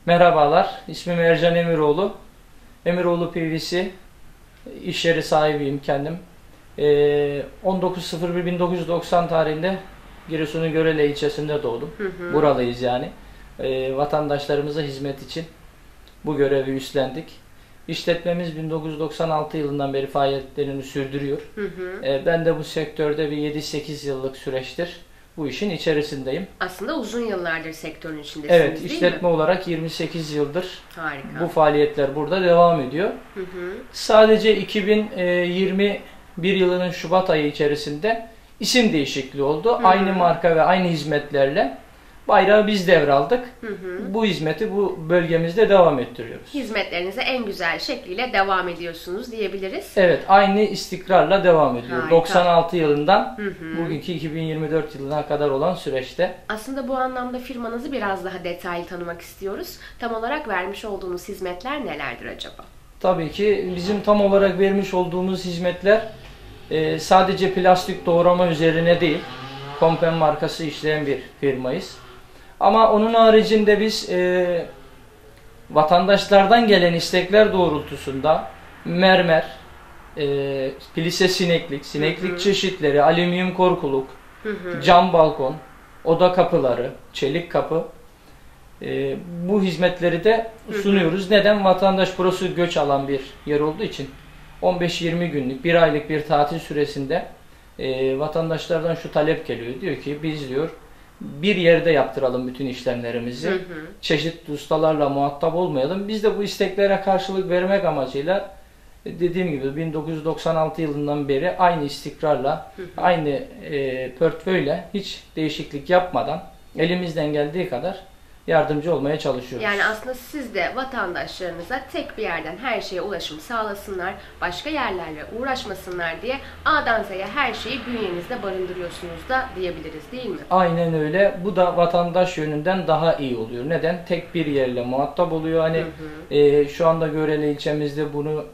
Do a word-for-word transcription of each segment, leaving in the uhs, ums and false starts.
Merhabalar, ismim Ercan Emiroğlu. Emiroğlu P V C iş yeri sahibiyim kendim. Ee, on dokuz Eylül bin dokuz yüz doksan tarihinde Giresun'un Görele ilçesinde doğdum. Hı hı. Buralıyız yani. Ee, vatandaşlarımıza hizmet için bu görevi üstlendik. İşletmemiz bin dokuz yüz doksan altı yılından beri faaliyetlerini sürdürüyor. Hı hı. Ee, ben de bu sektörde bir yedi sekiz yıllık süreçtir bu işin içerisindeyim. Aslında uzun yıllardır sektörün içindesiniz, evet, değil işletme mi? olarak yirmi sekiz yıldır Harika. bu faaliyetler burada devam ediyor. Hı hı. Sadece iki bin yirmi bir yılının Şubat ayı içerisinde isim değişikliği oldu. Hı hı. Aynı marka ve aynı hizmetlerle bayrağı biz devraldık. Hı hı. Bu hizmeti bu bölgemizde devam ettiriyoruz. Hizmetlerinize en güzel şekliyle devam ediyorsunuz diyebiliriz. Evet, aynı istikrarla devam ediyor. Harika. doksan altı yılından hı hı. bugünkü iki bin yirmi dört yılına kadar olan süreçte. Aslında bu anlamda firmanızı biraz daha detaylı tanımak istiyoruz. Tam olarak vermiş olduğunuz hizmetler nelerdir acaba? Tabii ki bizim tam olarak vermiş olduğumuz hizmetler e, sadece plastik doğrama üzerine değil, Kompen markası işleyen bir firmayız. Ama onun haricinde biz e, vatandaşlardan gelen istekler doğrultusunda mermer, e, plise sineklik, sineklik hı hı. çeşitleri, alüminyum korkuluk, hı hı. cam balkon, oda kapıları, çelik kapı e, bu hizmetleri de sunuyoruz. Hı hı. Neden? Vatandaş burası göç alan bir yer olduğu için on beş yirmi günlük, bir aylık bir tatil süresinde e, vatandaşlardan şu talep geliyor. Diyor ki biz diyor bir yerde yaptıralım bütün işlemlerimizi. Hı hı. Çeşitli ustalarla muhatap olmayalım. Biz de bu isteklere karşılık vermek amacıyla dediğim gibi bin dokuz yüz doksan altı yılından beri aynı istikrarla, hı hı. aynı e, portföyle hiç değişiklik yapmadan elimizden geldiği kadar yardımcı olmaya çalışıyoruz. Yani aslında siz de vatandaşlarınıza tek bir yerden her şeye ulaşım sağlasınlar, başka yerlerle uğraşmasınlar diye A'dan Z'ye her şeyi bünyenizde barındırıyorsunuz da diyebiliriz, değil mi? Aynen öyle. Bu da vatandaş yönünden daha iyi oluyor. Neden? Tek bir yerle muhatap oluyor. Hani hı hı. E, şu anda Görele ilçemizde bunu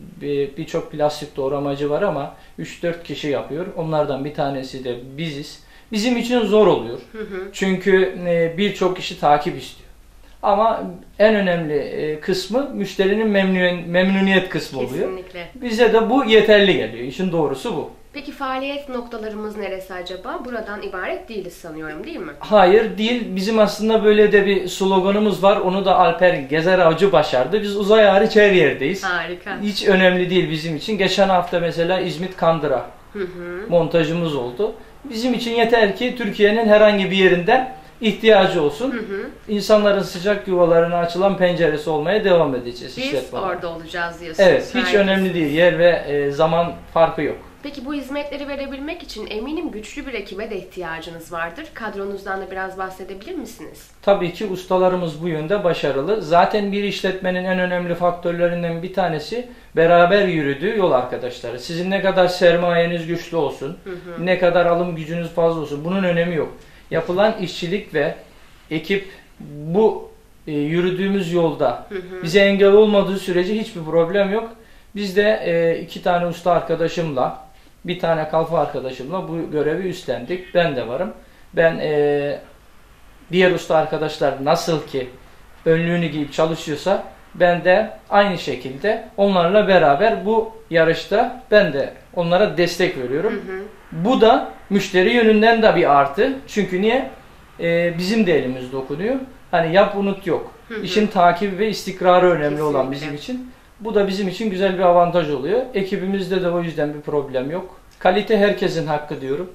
birçok plastik doğramacı var ama üç dört kişi yapıyor. Onlardan bir tanesi de biziz. Bizim için zor oluyor. Hı hı. Çünkü birçok kişi takip istiyor. Ama en önemli kısmı müşterinin memnun, memnuniyet kısmı oluyor. Kesinlikle. Bize de bu yeterli geliyor. İşin doğrusu bu. Peki faaliyet noktalarımız neresi acaba? Buradan ibaret değiliz sanıyorum, değil mi? Hayır değil. Bizim aslında böyle de bir sloganımız var. Onu da Alper Gezer Avcı başardı. Biz uzay hariç her yerdeyiz. Harika. Hiç önemli değil bizim için. Geçen hafta mesela İzmit Kandıra hı hı. montajımız oldu. Bizim için yeter ki Türkiye'nin herhangi bir yerinden ihtiyacı olsun. Hı hı. İnsanların sıcak yuvalarına açılan penceresi olmaya devam edeceğiz. Biz orada olacağız diyorsunuz. Evet, hiç Harikasın. önemli değil. Yer ve e, zaman farkı yok. Peki bu hizmetleri verebilmek için eminim güçlü bir ekibe de ihtiyacınız vardır. Kadronuzdan da biraz bahsedebilir misiniz? Tabii ki ustalarımız bu yönde başarılı. Zaten bir işletmenin en önemli faktörlerinden bir tanesi beraber yürüdüğü yol arkadaşları. Sizin ne kadar sermayeniz güçlü olsun, hı hı. ne kadar alım gücünüz fazla olsun bunun önemi yok. Yapılan işçilik ve ekip bu e, yürüdüğümüz yolda hı hı. bize engel olmadığı sürece hiçbir problem yok. Biz de e, iki tane usta arkadaşımla, bir tane kalfa arkadaşımla bu görevi üstlendik. Ben de varım. Ben e, diğer usta arkadaşlar nasıl ki önlüğünü giyip çalışıyorsa ben de aynı şekilde onlarla beraber bu yarışta ben de onlara destek veriyorum. Hı hı. Bu da müşteri yönünden de bir artı. Çünkü niye? E, bizim de elimiz dokunuyor. Hani yap unut yok. Hı hı. İşin takibi ve istikrarı önemli Kesinlikle. olan bizim için. Bu da bizim için güzel bir avantaj oluyor. Ekibimizde de o yüzden bir problem yok. Kalite herkesin hakkı diyorum.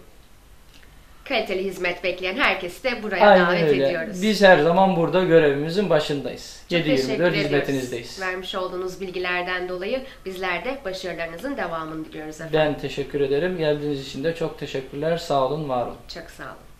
Kaliteli hizmet bekleyen herkesi de buraya Aynen davet öyle. ediyoruz. Biz her zaman burada görevimizin başındayız. yedi yirmi dört hizmetinizdeyiz. Vermiş olduğunuz bilgilerden dolayı bizler de başarılarınızın devamını diliyoruz efendim. Ben teşekkür ederim. Geldiğiniz için de çok teşekkürler. Sağ olun, var olun. Çok sağ olun.